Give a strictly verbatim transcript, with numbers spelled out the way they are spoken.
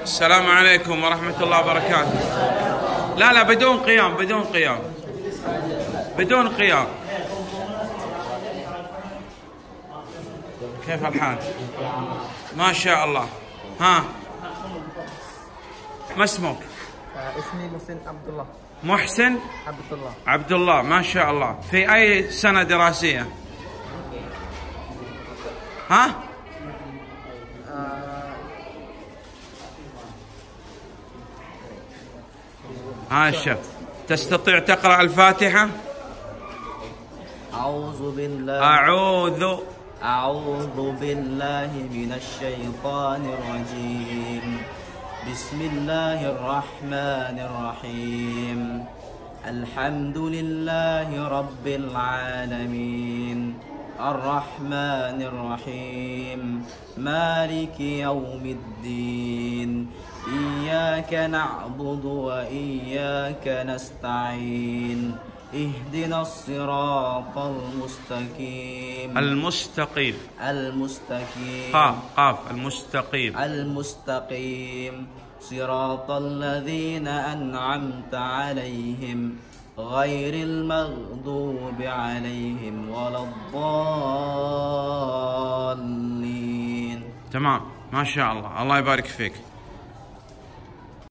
السلام عليكم ورحمة الله وبركاته. لا لا بدون قيام بدون قيام بدون قيام. كيف الحال؟ ما شاء الله. ها ما اسمك؟ اسمي محسن عبد الله. محسن عبد الله. عبد الله ما شاء الله. في أي سنة دراسية؟ ها؟ ها الشيخ تستطيع تقرأ الفاتحة؟ أعوذ بالله أعوذ أعوذ بالله من الشيطان الرجيم. بسم الله الرحمن الرحيم. الحمد لله رب العالمين الرحمن الرحيم مالك يوم الدين. إياك نعبد وإياك نستعين. اهدنا الصراط المستقيم المستقيم المستقيم قاف قاف المستقيم المستقيم صراط الذين أنعمت عليهم غير المغضوب عليهم ولا الضالين. تمام ما شاء الله. الله يبارك فيك.